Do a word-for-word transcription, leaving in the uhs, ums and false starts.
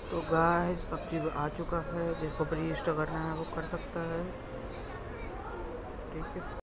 तो guys PUBG आ चुका है, जिसको प्री इंस्टॉल करना है वो कर सकता है। ठीक है।